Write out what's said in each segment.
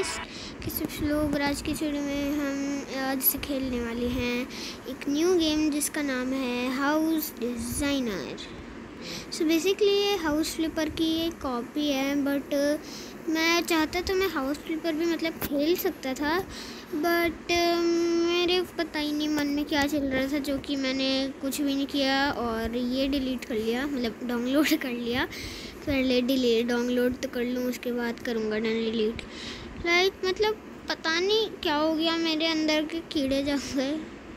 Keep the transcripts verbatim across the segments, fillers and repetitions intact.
Guys, कैसे आप लोग। आज की वीडियो में हम आज से खेलने वाले हैं एक न्यू गेम जिसका नाम है हाउस डिज़ाइनर। सो बेसिकली ये हाउस फ्लिपर की एक कॉपी है, बट मैं चाहता तो मैं हाउस फ्लिपर भी मतलब खेल सकता था, बट मेरे पता ही नहीं मन में क्या चल रहा था, जो कि मैंने कुछ भी नहीं किया और ये डिलीट कर लिया, मतलब डाउनलोड कर लिया। पहले डिलीट डाउनलोड तो कर लूँ, उसके बाद करूँगा डिलीट। लाइक मतलब पता नहीं क्या हो गया, मेरे अंदर के कीड़े जम गए।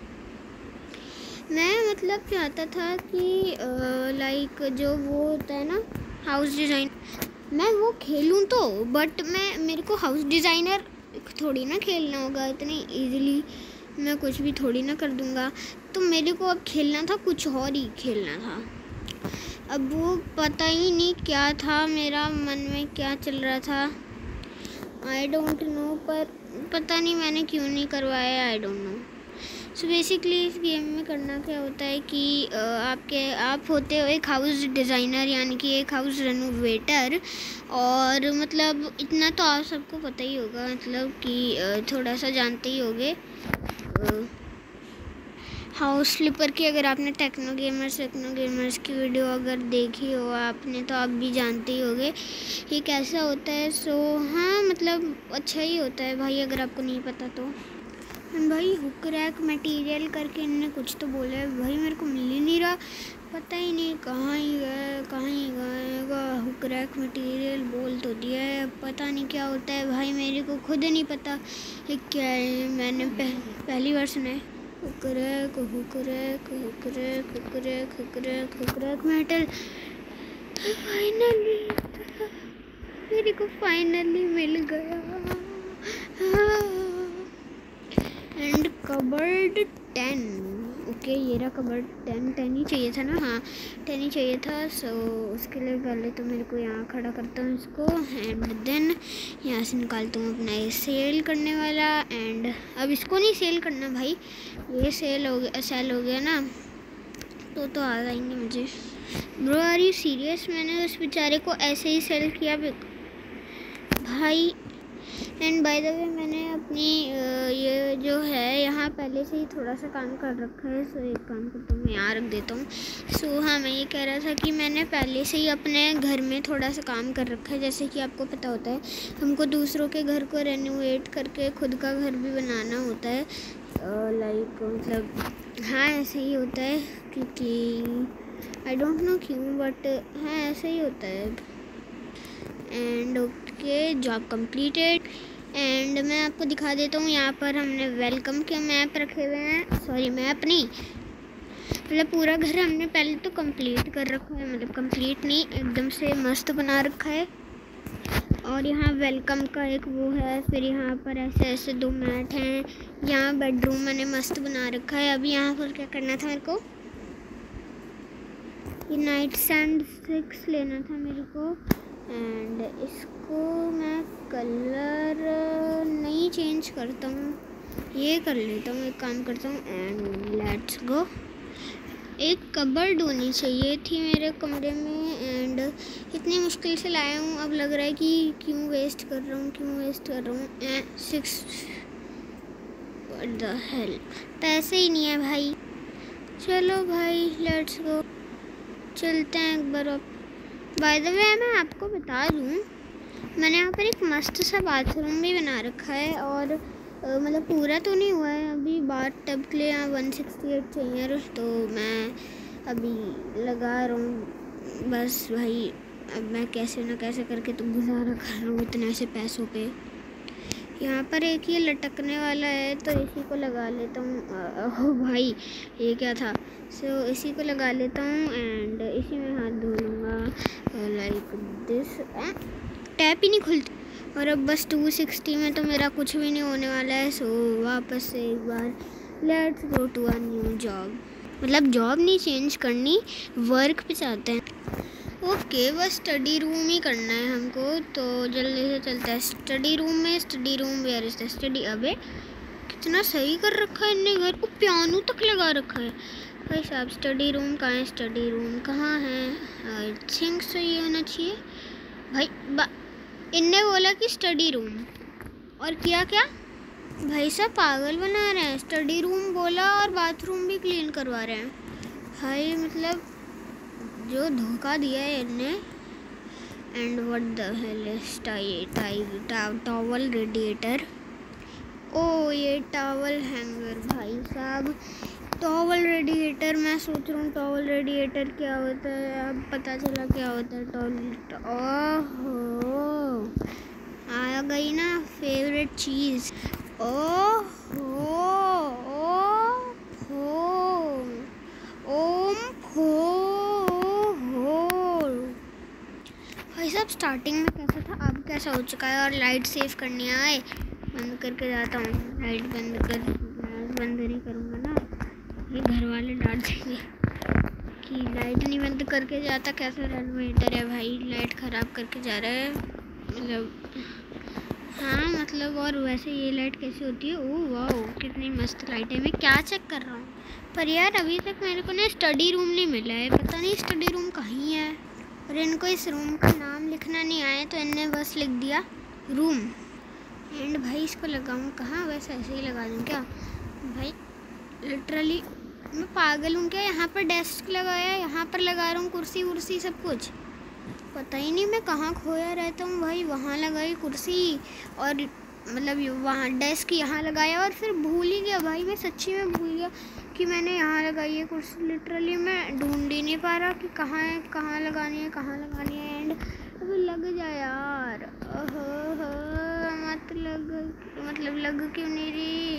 मैं मतलब चाहता था कि लाइक जो वो होता है ना हाउस डिज़ाइन, मैं वो खेलूँ तो, बट मैं मेरे को हाउस डिज़ाइनर थोड़ी ना खेलना होगा इतनी इजीली, मैं कुछ भी थोड़ी ना कर दूँगा। तो मेरे को अब खेलना था, कुछ और ही खेलना था। अब वो पता ही नहीं क्या था, मेरा मन में क्या चल रहा था, आई डोंट नो। पर पता नहीं मैंने क्यों नहीं करवाया, I don't know. So basically इस गेम में करना क्या होता है कि आपके आप होते हो एक हाउस डिज़ाइनर, यानी कि एक हाउस रेनोवेटर। और मतलब इतना तो आप सबको पता ही होगा, मतलब कि थोड़ा सा जानते ही होंगे हाउस फ्लिपर की। अगर आपने टेक्नो गेमर्स टेक्नो गेमर्स की वीडियो अगर देखी हो आपने, तो आप भी जानते ही होंगे ये कैसा होता है। सो हाँ, मतलब अच्छा ही होता है भाई, अगर आपको नहीं पता तो। भाई हुक रैक मटेरियल करके इन्होंने कुछ तो बोला है भाई, मेरे को मिल ही नहीं रहा, पता ही नहीं कहाँ ही गया कहाँ ही गएगा। हुक रैक मटेरियल बोल तो दिया है, अब पता नहीं क्या होता है भाई, मेरे को खुद नहीं पता ये क्या है, मैंने पह, पहली बार सुना है। Hook rack hook rack hook rack hook rack hook rack hook rack metal. Finally मेरे को फाइनली मिल गया। एंड कबर्ड टेन, ओके ये रहा कबर्ड टेन। टेन ही चाहिए था ना, हाँ टेन ही चाहिए था। सो so, उसके लिए पहले तो मेरे को यहाँ खड़ा करता हूँ इसको, एंड देन यहाँ से निकालता हूँ अपना ये सेल करने वाला। एंड अब इसको नहीं सेल करना भाई, ये सेल हो गया, सेल हो गया ना तो तो आ जाएंगे मुझे। ब्रो आर यू सीरियस, मैंने उस बेचारे को ऐसे ही सेल किया भाई। एंड बाय द वे मैंने अपनी ये जो है यहाँ पहले से ही थोड़ा सा काम कर रखा है। सो एक काम करता हूँ, मैं यहाँ रख देता हूँ। सो हाँ, मैं ये कह रहा था कि मैंने पहले से ही अपने घर में थोड़ा सा काम कर रखा है। जैसे कि आपको पता होता है हमको दूसरों के घर को रेनोवेट करके खुद का घर भी बनाना होता है। लाइक मतलब हाँ ऐसे ही होता है, क्योंकि आई डोंट नो क्यों, बट हाँ ऐसे ही होता है। And okay, job completed. And मैं आपको दिखा देता हूँ, यहाँ पर हमने वेलकम के मैप रखे हुए हैं, सॉरी मैप नहीं, मतलब पूरा घर हमने पहले तो कंप्लीट कर रखा है, मतलब कंप्लीट नहीं एकदम से मस्त बना रखा है। और यहाँ वेलकम का एक वो है, फिर यहाँ पर ऐसे ऐसे दो मैट हैं, यहाँ बेडरूम मैंने मस्त बना रखा है। अभी यहाँ पर क्या करना था मेरे को, ये नाइट सैंड सिक्स लेना था मेरे को। एंड इसको मैं कलर नहीं चेंज करता हूँ, ये कर लेता हूँ, एक काम करता हूँ। And let's go. एक कबर्ड होनी चाहिए थी मेरे कमरे में, एंड इतनी मुश्किल से लाया हूँ, अब लग रहा है कि क्यों वेस्ट कर रहा हूँ क्यों वेस्ट कर रहा हूँ। And six what the hell, पैसे ही नहीं है भाई। चलो भाई लेट्स गो, चलते हैं एक बार। अब बाय द वे मैं आपको बता दूँ, मैंने यहाँ पर एक मस्त सा बाथरूम भी बना रखा है, और आ, मतलब पूरा तो नहीं हुआ है अभी। बाथ टब के लिए यहाँ वन सिक्सटी एट चाहिए, तो मैं अभी लगा रहा हूँ बस भाई। अब मैं कैसे ना कैसे करके तो गुजारा कर रहा हूँ इतने से पैसों पे। यहाँ पर एक ये लटकने वाला है, तो इसी को लगा लेता हूँ। ओह भाई ये क्या था। सो so, इसी को लगा लेता हूँ, एंड इसी में हाथ धो लूँगा लाइक दिस। टैप ही नहीं खुलती, और अब बस टू सिक्सटी में तो मेरा कुछ भी नहीं होने वाला है। सो so, वापस से एक बार let's go to a new job, मतलब जॉब नहीं चेंज करनी, वर्क पे चाहते हैं। ओके okay, बस स्टडी रूम ही करना है हमको, तो जल्दी से चलता है स्टडी रूम में। Study room where is the study. अबे कितना सही कर रखा है इनने घर को, पियानो तक लगा रखा है भाई साहब। स्टडी रूम कहाँ है, स्टडी रूम कहाँ है, आई थिंक सो ये होना चाहिए भाई। इनने बोला कि स्टडी रूम, और किया क्या भाई साहब, पागल बना रहे हैं। स्टडी रूम बोला और बाथरूम भी क्लीन करवा रहे हैं भाई, मतलब जो धोखा दिया है इनने। And what the hell is towel radiator. Oh ये टॉवल हैंगर भाई साहब, टॉवल रेडिएटर। मैं सोच रहा हूँ टॉवल रेडिएटर क्या होता है, अब पता चला क्या होता है टॉवल। ओहो आ गई ना फेवरेट चीज़। ओहो ओहो ओम हो हो भाई साहब, स्टार्टिंग में कैसा था अब कैसा हो चुका है। और लाइट सेव करनी आए, बंद करके जाता हूँ। लाइट बंद कर, बंद नहीं करूँगा ना, ये घर वाले डांट देंगे कि लाइट नहीं बंद करके जाता। कैसा रेनोवेटर है भाई, लाइट ख़राब करके जा रहा है। मतलब हाँ मतलब, और वैसे ये लाइट कैसी होती है। ओह वाह कितनी मस्त लाइट है। मैं क्या चेक कर रहा हूँ, पर यार अभी तक मेरे को ना स्टडी रूम नहीं मिला है। पता नहीं स्टडी रूम कहीं है। और इनको इस रूम का नाम लिखना नहीं आया तो इनने बस लिख दिया रूम। एंड भाई इसको लगाऊँ कहाँ, बस ऐसे ही लगा दूँ क्या भाई। लिटरली मैं पागल हूँ क्या, यहाँ पर डेस्क लगाया, यहाँ पर लगा रहा हूँ कुर्सी वुर्सी सब कुछ। पता ही नहीं मैं कहाँ खोया रहता हूँ भाई। वहाँ लगाई कुर्सी और मतलब वहाँ डेस्क यहाँ लगाया और फिर भूल ही गया भाई। मैं सच्ची में भूल गया कि मैंने यहाँ लगाई है कुर्सी। लिटरली मैं ढूंढ ही नहीं पा रहा कि कहाँ है, कहाँ लगानी है, कहाँ लगानी है। एंड अभी लग जाए यार, ओहो हो मत लग, मतलब लग क्यों नहीं रही।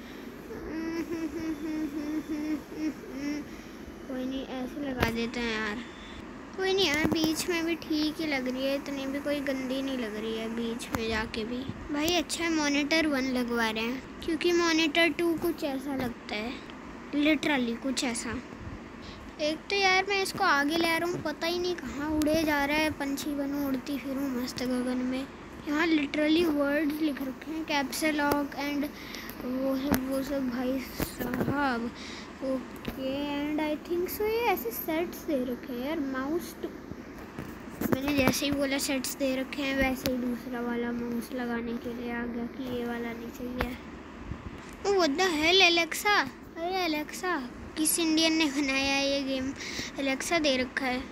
कोई नहीं ऐसे लगा देते हैं यार, कोई नहीं यार। बीच में भी ठीक ही लग रही है, इतनी भी कोई गंदी नहीं लग रही है बीच में जाके भी भाई। अच्छा है मॉनिटर वन लगवा रहे हैं, क्योंकि मॉनिटर टू कुछ ऐसा लगता है, लिटरली कुछ ऐसा। एक तो यार मैं इसको आगे ले रहा हूँ, पता ही नहीं कहाँ उड़े जा रहा है। पंछी बनूँ, उड़ती फिरूँ मस्त गगन में। यहाँ लिटरली वर्ड्स लिख रखे हैं, कैप्सल लॉक एंड वो सब वो सब भाई साहब। Okay and I think so ये ऐसे सेट्स दे रखे हैं यार। माउस टू मैंने जैसे ही बोला सेट्स दे रखे हैं, वैसे ही दूसरा वाला माउस लगाने के लिए आ गया कि ये वाला नहीं चाहिए। Oh what the hell Alexa, अरे एलेक्सा किस इंडियन ने बनाया है ये गेम, एलेक्सा दे रखा है।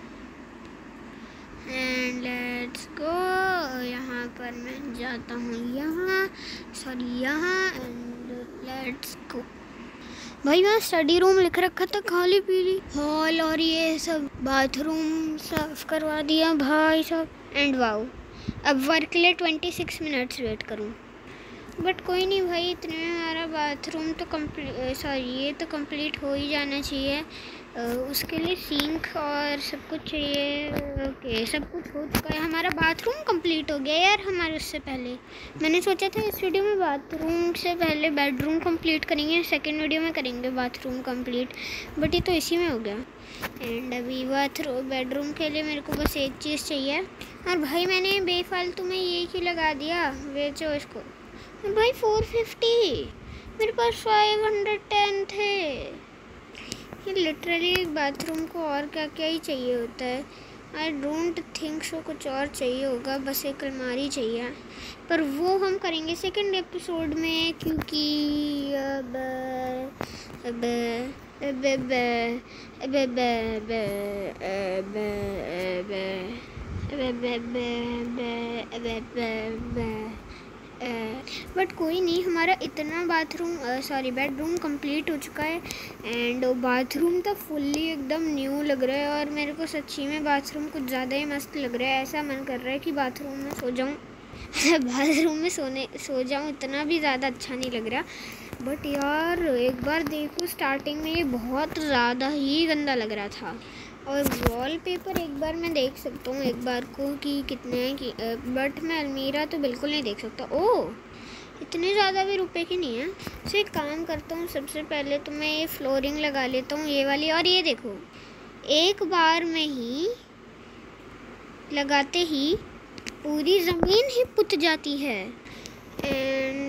एंड लेट्स गो, यहाँ पर मैं जाता हूँ, यहाँ सॉरी यहाँ, एंड लेट्स गो। भाई मैं स्टडी रूम लिख रखा था खाली पीली, हॉल और ये सब बाथरूम साफ करवा दिया भाई साहब। एंड वाओ, अब वर्क के लिए ट्वेंटी सिक्स मिनट्स वेट करूँ, बट कोई नहीं भाई। इतने में हमारा बाथरूम तो कंप्लीट, सॉरी ये तो कंप्लीट हो ही जाना चाहिए। उसके लिए सिंक और सब कुछ चाहिए। ओके सब कुछ हो चुका है, हमारा बाथरूम कंप्लीट हो गया यार। हमारे उससे पहले मैंने सोचा था इस वीडियो में बाथरूम से पहले बेडरूम कंप्लीट करेंगे, सेकंड वीडियो में करेंगे बाथरूम कंप्लीट, बट ये तो इसी में हो गया। एंड अभी बाथरूम बेडरूम के लिए मेरे को बस एक चीज़ चाहिए। और भाई मैंने बेफालतू में ये क्यों लगा दिया, बेचो इसको भाई। फोर फिफ्टी मेरे पास फाइव हंड्रेड टेन थे। ये लिटरली बाथरूम को और क्या क्या ही चाहिए होता है। आई डोंट थिंक सो कुछ और चाहिए होगा, बस एक अलमारी चाहिए, पर वो हम करेंगे सेकंड एपिसोड में, क्योंकि अब अब अब अब अब अब अब बट कोई नहीं, हमारा इतना बाथरूम सॉरी बेडरूम कंप्लीट हो चुका है। एंड बाथरूम तो फुल्ली एकदम न्यू लग रहा है, और मेरे को सच्ची में बाथरूम कुछ ज़्यादा ही मस्त लग रहा है। ऐसा मन कर रहा है कि बाथरूम में सो जाऊँ बाथरूम में सोने सो जाऊँ, इतना भी ज़्यादा अच्छा नहीं लग रहा। बट यार एक बार देखो, स्टार्टिंग में ये बहुत ज़्यादा ही गंदा लग रहा था। और वॉलपेपर एक बार मैं देख सकता हूँ एक बार को कि कितने हैं कि, बट मैं अलमीरा तो बिल्कुल नहीं देख सकता। ओह इतने ज़्यादा भी रुपए की नहीं है। तो एक काम करता हूँ, सबसे पहले तो मैं ये फ्लोरिंग लगा लेता हूँ ये वाली। और ये देखो एक बार में ही लगाते ही पूरी ज़मीन ही पुत जाती है। And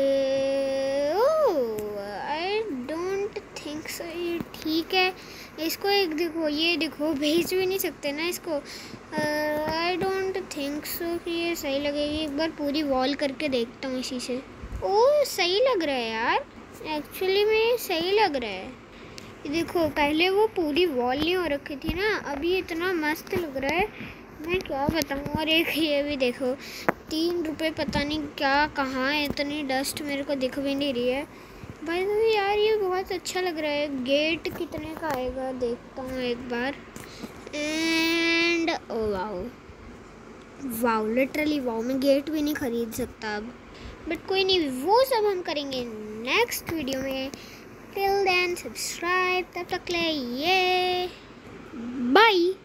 I don't think so ये ठीक है। इसको एक देखो, ये देखो भेज भी नहीं सकते ना इसको। आई डोंट थिंक सो कि ये सही लगेगी। एक बार पूरी वॉल करके देखता हूँ इसी से। ओह सही लग रहा है यार, एक्चुअली में सही लग रहा है। ये देखो पहले वो पूरी वॉल नहीं हो रखी थी ना, अभी इतना मस्त लग रहा है, मैं क्या बताऊँ। और एक ये भी देखो, तीन रुपए पता नहीं क्या कहाँ है, इतनी डस्ट मेरे को दिख भी नहीं रही है भाई। तो यार ये बहुत अच्छा लग रहा है। गेट कितने का आएगा देखता हूँ एक बार। And oh wow wow, literally wow, मैं गेट भी नहीं खरीद सकता अब, बट कोई नहीं, वो सब हम करेंगे नेक्स्ट वीडियो में। टिल देन सब्सक्राइब, तब तक ले ये बाय।